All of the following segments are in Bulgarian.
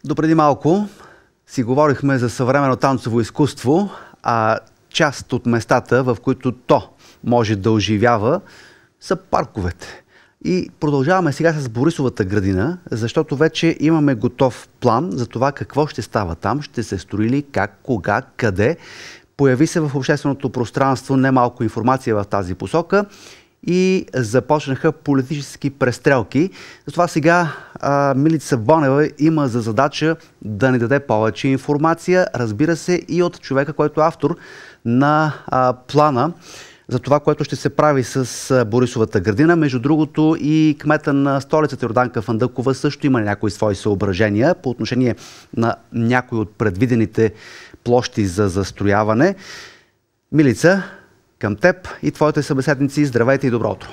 Допреди малко си говорихме за съвременно танцово изкуство, а част от местата, в които то може да оживява, са парковете. И продължаваме сега с Борисовата градина, защото вече имаме готов план за това какво ще става там, ще се строи ли, как, кога, къде. Появи се в общественото пространство немалко информация в тази посока и започнаха политически престрелки. Затова сега Милица Бонева има за задача да ни даде повече информация, разбира се, и от човека, който е автор на плана за това, което ще се прави с Борисовата градина. Между другото и кмета на столицата Йорданка Фандъкова също има някои свои съображения по отношение на някои от предвидените площи за застрояване. Милица, към теб и твоите събеседници, здравейте и добро утро!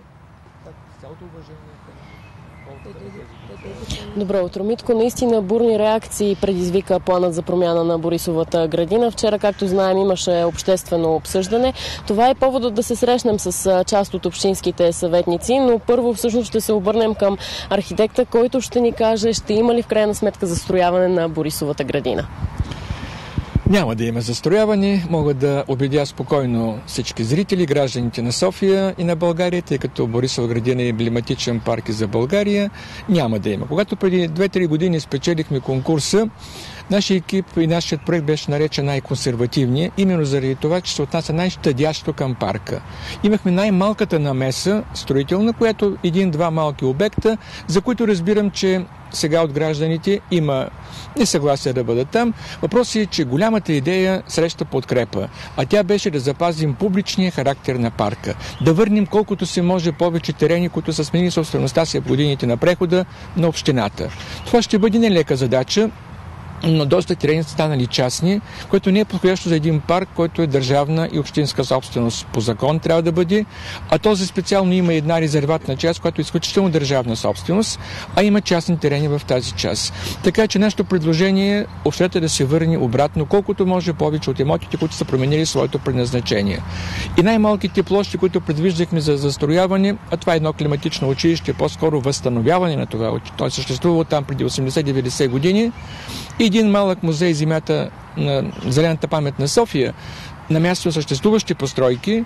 Добро утро, Митко. Наистина бурни реакции предизвика планът за промяна на Борисовата градина. Вчера, както знаем, имаше обществено обсъждане. Това е поводът да се срещнем с част от общинските съветници, но първо всъщност ще се обърнем към архитекта, който ще ни каже, ще има ли в крайна сметка застрояване на Борисовата градина. Няма да има застрояване. Мога да убедя спокойно всички зрители, гражданите на София и на България, тъй като Борисова градина е емблематичен парк и за България. Няма да има. Когато преди 2-3 години спечелихме конкурса, нашия екип и нашият проект беше наречен най-консервативния, именно заради това, че се отнася най-щадящо към парка. Имахме най-малката намеса строителна, която един-два малки обекта, за които разбирам, че сега от гражданите има несъгласие да бъдат там. Въпросът е, че голямата идея среща подкрепа, а тя беше да запазим публичния характер на парка, да върнем колкото се може повече терени, които са сменили собствеността си в годините на прехода на общината. Това ще бъде нелека задача, но доста терени са станали частни, което не е подходящо за един парк, който е държавна и общинска собственост по закон трябва да бъде, а този специално има една резерватна част, която е изключително държавна собственост, а има частни терени в тази част. Така че нашето предложение е общината да се върне обратно колкото може повече от имотите, които са променили своето предназначение. И най-малките площи, които предвиждахме за застрояване, а това е едно климатично училище, по-скоро възстановяване на това. Той съществува там преди 80-90 години. Един малък музей земята на Зелената памет на София, на място съществуващи постройки,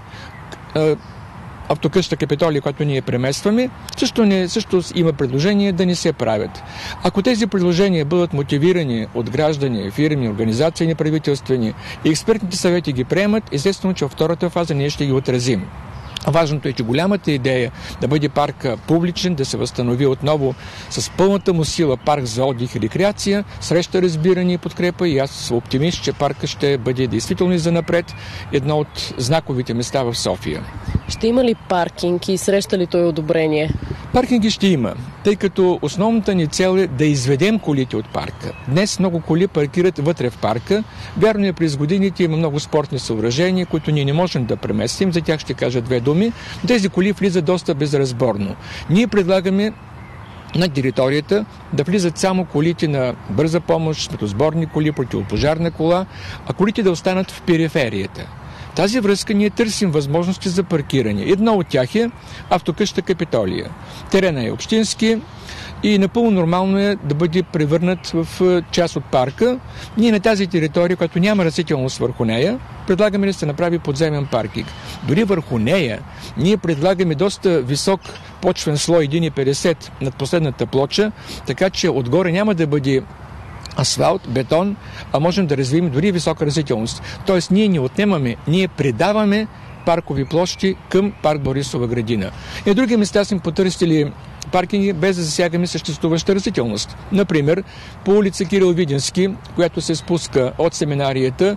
автокъща Капитолия, която ние преместваме, също има предложение да не се правят. Ако тези предложения бъдат мотивирани от граждани, фирми, организации неправителствени и експертните съвети ги приемат, естествено, че във втората фаза ние ще ги отразим. Важното е, че голямата идея да бъде парка публичен, да се възстанови отново с пълната му сила парк за отдих и рекреация, среща разбиране и подкрепа и аз съм оптимист, че парка ще бъде действително и занапред едно от знаковите места в София. Ще има ли паркинг и среща ли той одобрение? Паркинги ще има, тъй като основната ни цел е да изведем колите от парка. Днес много коли паркират вътре в парка. Вярно е, през годините има много спортни съоръжения, които ние не можем да преместим. За тях ще кажа две думи. Тези коли влизат доста безразборно. Ние предлагаме на територията да влизат само колите на бърза помощ, сметосборни коли, противопожарна кола, а колите да останат в периферията. В тази връзка ние търсим възможности за паркиране. Едно от тях е автокъща Капитолия. Терена е общински и напълно нормално е да бъде превърнат в част от парка. Ние на тази територия, която няма растителност върху нея, предлагаме да се направи подземен паркинг. Дори върху нея ние предлагаме доста висок почвен слой 1,50 над последната плоча, така че отгоре няма да бъде асфалт, бетон, а можем да развием дори висока растителност. Тоест ние не отнемаме, ние предаваме паркови площи към парк Борисова градина. И на други места сме потърсили паркинги без да засягаме съществуваща растителност. Например, по улица Кирил Видински, която се спуска от семинарията,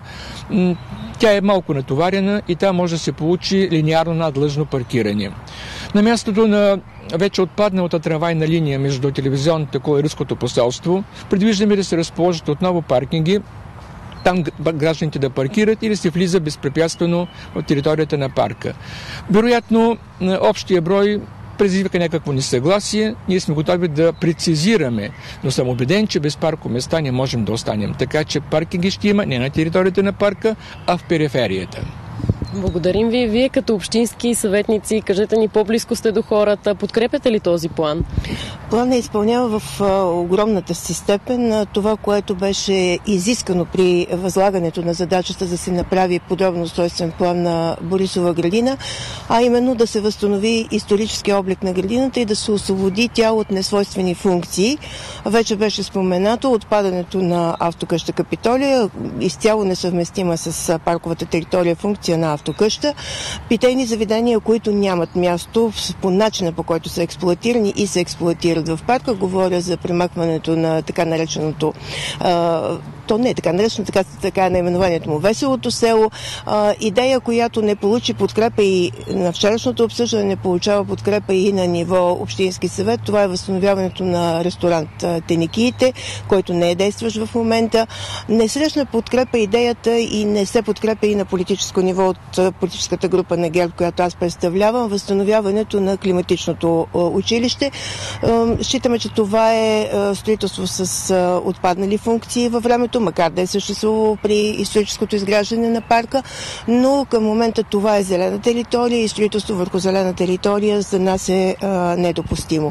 тя е малко натоварена и там може да се получи линеарно надлъжно паркиране. На мястото на вече отпадналата трамвайна линия между телевизионната кола и Руското посолство, предвиждаме да се разположат отново паркинги, там гражданите да паркират и да се влиза безпрепятствено в територията на парка. Вероятно, общия брой предизвика някакво несъгласие, ние сме готови да прецизираме, но съм убеден, че без парко места не можем да останем. Така че паркинги ще има не на територията на парка, а в периферията. Благодарим ви. Вие като общински съветници, кажете ни, по-близко сте до хората. Подкрепяте ли този план? Планът изпълнява в огромната си степен това, което беше изискано при възлагането на задачата да се направи подробно устройствен план на Борисова градина, а именно да се възстанови исторически облик на градината и да се освободи тя от несвойствени функции. Вече беше споменато отпадането на автокъща Капитолия, изцяло несъвместима с парковата територия функция на автокъща, питейни заведения, които нямат място по начина, по който са експлоатирани и се експлоатират в парка. Говоря за премахването на така нареченото то не е така наречено, така е наименованието му, Веселото село. Идея, която не получи подкрепа и на вчерашното обсъждане, не получава подкрепа и на ниво Общински съвет. Това е възстановяването на ресторант Теникиите, който не е действащ в момента. Не срещна подкрепа идеята и не се подкрепа и на политическо ниво от политическата група на ГЕРБ, която аз представлявам, възстановяването на климатичното училище. Считаме, че това е строителство с отпаднали функции във времето, макар да е съществувало при историческото изграждане на парка, но към момента това е зелена територия и строителство върху зелена територия за нас е недопустимо.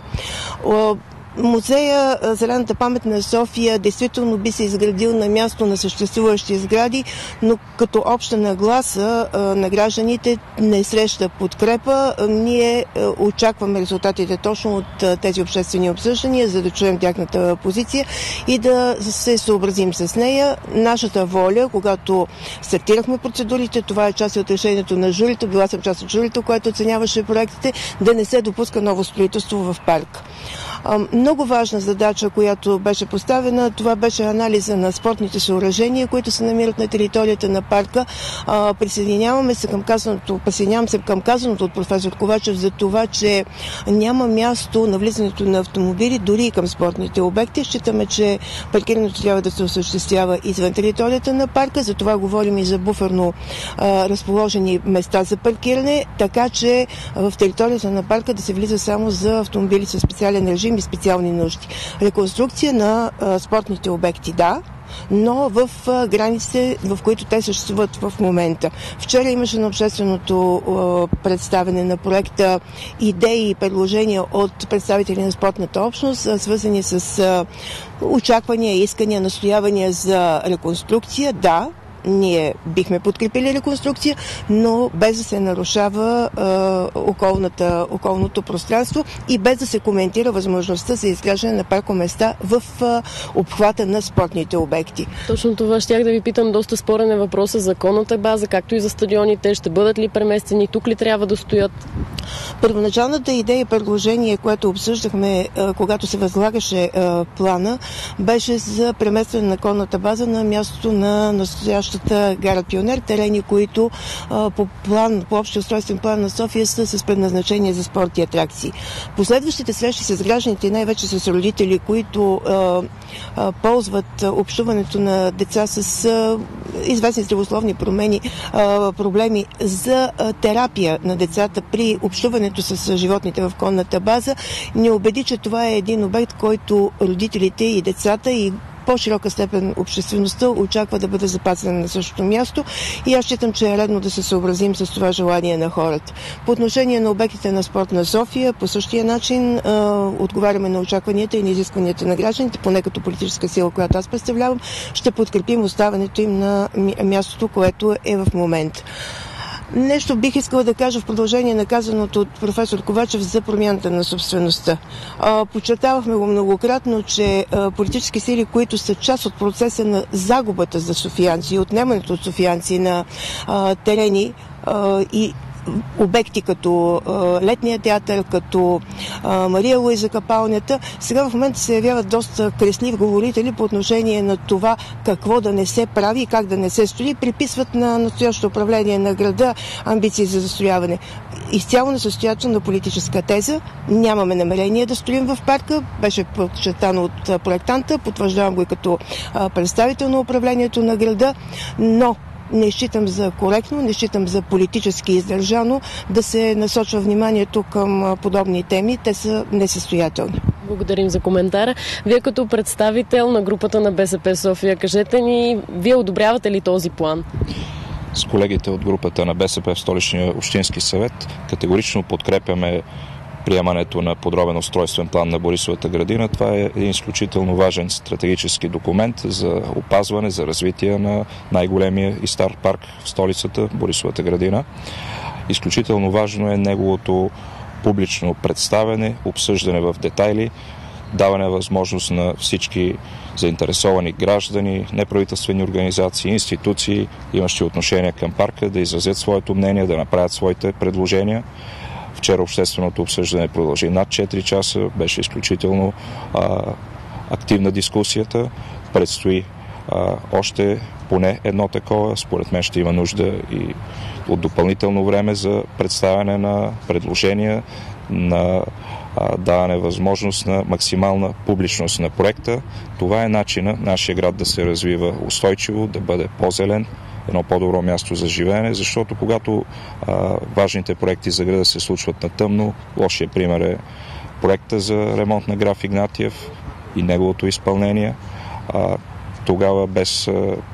Музея Зелената памет на София действително би се изградил на място на съществуващи сгради, но като обща нагласа на гражданите не среща подкрепа. Ние очакваме резултатите точно от тези обществени обсъждания, за да чуем тяхната позиция и да се съобразим с нея. Нашата воля, когато стартирахме процедурите, това е част от решението на журито, била съм част от журито, което оценяваше проектите, да не се допуска ново строителство в парк. Много важна задача, която беше поставена, това беше анализа на спортните съоръжения, които се намират на територията на парка. Присъединявам се към казаното от професор Ковачев за това, че няма място на влизането на автомобили, дори и към спортните обекти. Считаме, че паркирането трябва да се осъществява извън територията на парка, затова говорим и за буферно разположени места за паркиране, така че в територията на парка да се влиза само за автомобили със специален режим и специални нужди. Реконструкция на спортните обекти, да, но в границите, в които те съществуват в момента. Вчера имаше на общественото представяне на проекта идеи и предложения от представители на спортната общност, свързани с очаквания, искания, настоявания за реконструкция. Да, ние бихме подкрепили реконструкция, но без да се нарушава околното пространство и без да се коментира възможността за изграждане на паркоместа в обхвата на спортните обекти. Точно това щях да ви питам. Доста спорен е въпросът за конната база, както и за стадионите. Ще бъдат ли преместени? Тук ли трябва да стоят? Първоначалната идея и предложение, което обсъждахме, когато се възлагаше плана, беше за преместване на конната база на мястото на настоящата гара Пионер, терени, които по общия устройствен план на София са с предназначение за спорт и атракции. Последващите срещи с гражданите, най-вече с родители, които ползват общуването на деца с известни здравословни проблеми за терапия на децата при общуването с животните в конната база, ни убеди, че това е един обект, който родителите и децата и по-широка степен обществеността очаква да бъде запазена на същото място и аз считам, че е редно да се съобразим с това желание на хората. По отношение на обектите на спорт на София, по същия начин отговаряме на очакванията и на изискванията на гражданите, поне като политическа сила, която аз представлявам, ще подкрепим оставането им на мястото, което е в момента. Нещо бих искала да кажа в продължение на казаното от професор Ковачев за промяната на собствеността. Подчертавахме го многократно, че политически сили, които са част от процеса на загубата за софиянци и отнемането от софиянци на терени и обекти като Летния театър, като Мария Луиза капалнята, сега в момента се явяват доста кресливи говорители по отношение на това какво да не се прави и как да не се строи. Приписват на настоящото управление на града амбиции за застрояване. Изцяло несъстоятелна политическа теза. Нямаме намерение да строим в парка. Беше подчертано от проектанта. Потвърждавам го и като представител на управлението на града, но не считам за коректно, не считам за политически издържано да се насочва вниманието към подобни теми. Те са несъстоятелни. Благодарим за коментара. Вие като представител на групата на БСП София, кажете ни, вие одобрявате ли този план? с колегите от групата на БСП в Столичния общински съвет категорично подкрепяме приемането на подробен устройствен план на Борисовата градина. Това е един изключително важен стратегически документ за опазване, за развитие на най-големия и стар парк в столицата, Борисовата градина. Изключително важно е неговото публично представяне, обсъждане в детайли, даване възможност на всички заинтересовани граждани, неправителствени организации, институции, имащи отношение към парка, да изразят своето мнение, да направят своите предложения. Вчера общественото обсъждане продължи над 4 часа, беше изключително активна дискусията. Предстои още поне едно такова. Според мен ще има нужда и от допълнително време за представяне на предложения, на даване възможност на максимална публичност на проекта. Това е начина нашия град да се развива устойчиво, да бъде по-зелен, едно по-добро място за живеене, защото когато важните проекти за града се случват на тъмно, лошия пример е проекта за ремонт на граф Игнатиев и неговото изпълнение. Тогава без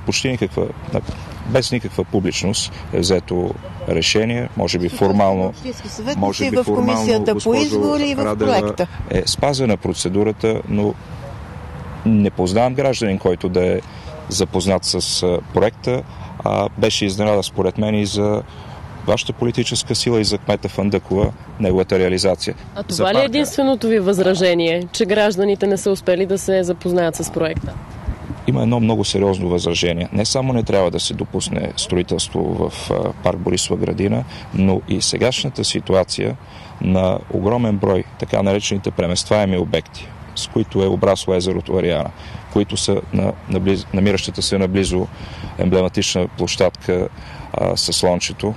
никаква публичност е взето решение, може би формално, в комисията по избори и в проекта. Е спазена процедурата, но не познавам гражданин, който да е запознат с проекта. Беше изненада според мен и за вашата политическа сила и за кмета Фандъкова, неговата реализация. А това ли е единственото ви възражение, че гражданите не са успели да се запознаят с проекта? Има едно много сериозно възражение. Не само не трябва да се допусне строителство в парк Борисова градина, но и сегашната ситуация на огромен брой така наречените преместваеми обекти, с които е обрасло езерото Ариана, които са намиращата се наблизо емблематична площадка със слънчето,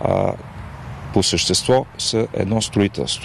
по същество са едно строителство.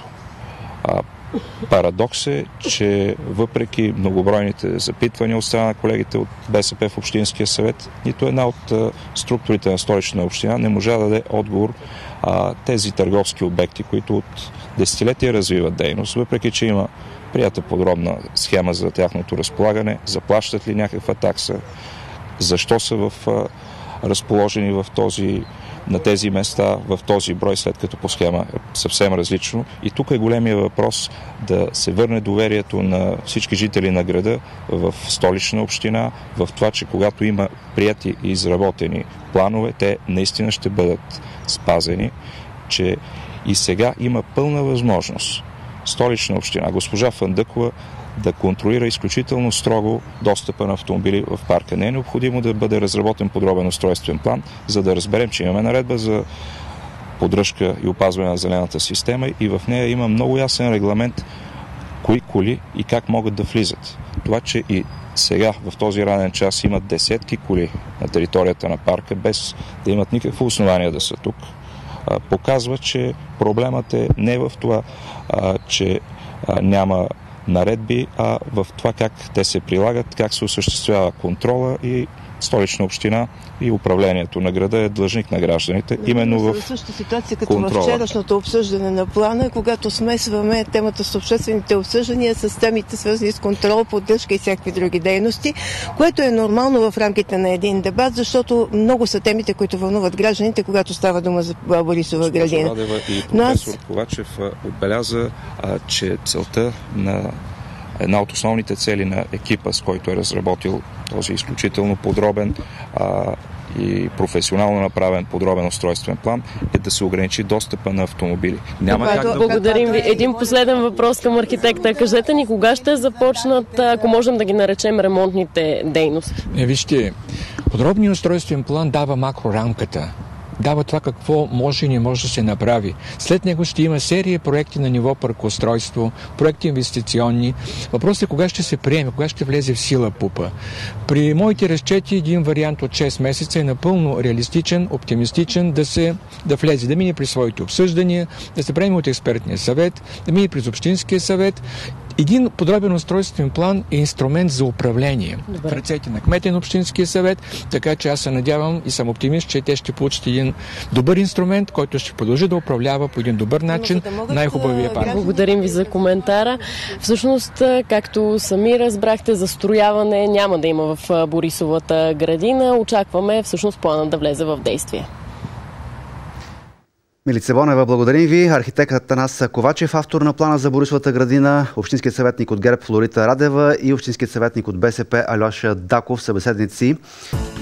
Парадокс е, че въпреки многобройните запитвания от страна на колегите от БСП в Общинския съвет, нито една от структурите на Столична община не можа да даде отговор тези търговски обекти, които от десетилетия развиват дейност, въпреки че има прията подробна схема за тяхното разполагане, заплащат ли някаква такса, защо са разположени на тези места в този брой, след като по схема е съвсем различно. И тук е големия въпрос да се върне доверието на всички жители на града в Столична община, в това, че когато има прияти и изработени планове, те наистина ще бъдат спазени, че и сега има пълна възможност Столична община, госпожа Фандъкова, да контролира изключително строго достъпа на автомобили в парка. Не е необходимо да бъде разработен подробен устройствен план, за да разберем, че имаме наредба за поддръжка и опазване на зелената система и в нея има много ясен регламент кои коли и как могат да влизат. Това, че и сега в този ранен час имат десетки коли на територията на парка, без да имат никакво основание да са тук, показва, че проблемът е не в това, че няма наредби, а в това как те се прилагат, как се осъществява контрола и Столична община и управлението на града е длъжник на гражданите. Именно в същата ситуация като контрола. В вчерашното обсъждане на плана, когато смесваме темата с обществените обсъждания с темите свързани с контрол, поддръжка и всякакви други дейности, което е нормално в рамките на един дебат, защото много са темите, които вълнуват гражданите, когато става дума за Борисова градина. И професор Ковачев отбеляза, че целта на една от основните цели на екипа, с който е разработил този изключително подробен и професионално направен подробен устройствен план, е да се ограничи достъпа на автомобили. Благодарим ви. Един последен въпрос към архитекта. Кажете ни, кога ще започнат, ако можем да ги наречем, ремонтните дейности? Вижте, подробният устройствен план дава макрорамката. Дава това какво може и не може да се направи. След него ще има серия проекти на ниво паркоустройство, проекти инвестиционни. Въпросът е кога ще се приеме, кога ще влезе в сила ПУП-а. При моите разчети един вариант от 6 месеца е напълно реалистичен, оптимистичен да влезе, да мине при своите обсъждания, да се приеме от експертния съвет, да мине през Общинския съвет Един подробен устройствен план е инструмент за управление в ръцете на кмета на общинския съвет, така че аз се надявам и съм оптимист, че те ще получат един добър инструмент, който ще продължи да управлява по един добър начин най-хубавия парк. Благодарим ви за коментара. Всъщност, както сами разбрахте, застрояване няма да има в Борисовата градина. Очакваме всъщност планът да влезе в действие. Милица Бонева, благодарим ви. Архитектът Атанас Ковачев, автор на плана за Борисовата градина, общинският съветник от ГЕРБ Флорита Радева и общинският съветник от БСП Алеша Даков, събеседници